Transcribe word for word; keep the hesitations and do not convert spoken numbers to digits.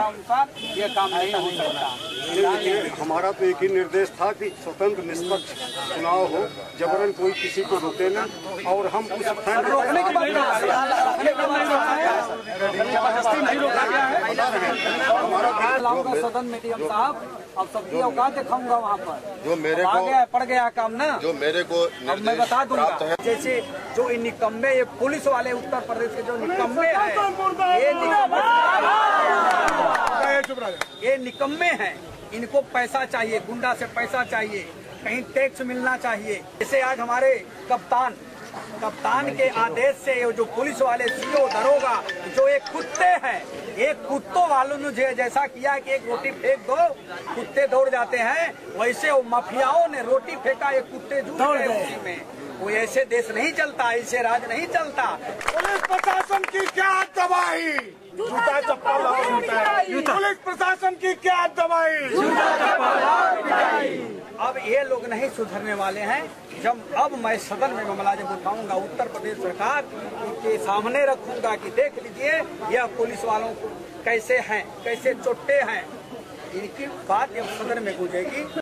अनुसार ये काम नहीं हो सकता। हमारा तो एक ही निर्देश था कि स्वतंत्र निष्पक्ष चुनाव हो, जबरन कोई किसी को रोके न, और हम उस रोकने की बात लाऊंगा सदन में डीएम साहब, अब सबकी औकात दिखाऊंगा वहाँ पर। जो मेरे आ को गया पड़ गया काम ना, जो मेरे को अब मैं बता दूंगा। जैसे जो इन निकम्मे ये पुलिस वाले उत्तर प्रदेश के जो निकम्मे हैं, ये निकम्मे ये निकम्मे हैं, इनको पैसा चाहिए, गुंडा से पैसा चाहिए, कहीं टैक्स मिलना चाहिए। जैसे आज हमारे कप्तान कप्तान के आदेश से जो पुलिस वाले सीओ दरोगा जो एक कुत्ते हैं, एक कुत्तों वालों ने जैसा किया कि एक रोटी फेंक दो कुत्ते दौड़ जाते हैं, वैसे वो माफियाओं ने रोटी फेंका, एक कुत्ते जुड़ गए उसी में। कोई ऐसे देश नहीं चलता, ऐसे राज नहीं चलता। पुलिस प्रशासन की क्या दबाई, जूता चप्पल और पुलिस प्रशासन की क्या दबाई, अब ये लोग नहीं सुधरने वाले हैं। जब अब मैं सदन में मामला जब उठाऊंगा उत्तर प्रदेश सरकार के सामने रखूंगा कि देख लीजिए यह पुलिस वालों को कैसे हैं, कैसे चोटे हैं, इनकी बात जब सदन में गूंजेगी